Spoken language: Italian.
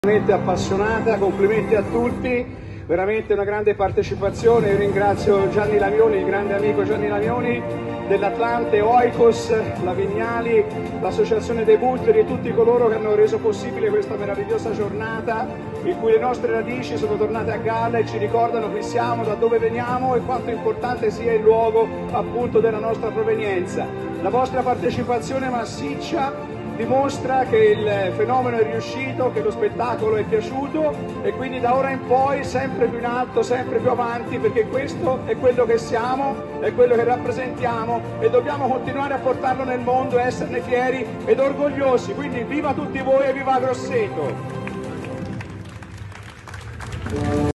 Veramente appassionata, complimenti a tutti, veramente una grande partecipazione. Io ringrazio Gianni Lavioni, il grande amico Gianni Lavioni dell'Atlante, Oikos, la Vignali, l'associazione dei Butteri e tutti coloro che hanno reso possibile questa meravigliosa giornata in cui le nostre radici sono tornate a galla e ci ricordano chi siamo, da dove veniamo e quanto importante sia il luogo appunto della nostra provenienza. La vostra partecipazione massiccia dimostra che il fenomeno è riuscito, che lo spettacolo è piaciuto e quindi da ora in poi sempre più in alto, sempre più avanti, perché questo è quello che siamo, è quello che rappresentiamo e dobbiamo continuare a portarlo nel mondo e esserne fieri ed orgogliosi. Quindi viva tutti voi e viva Grosseto!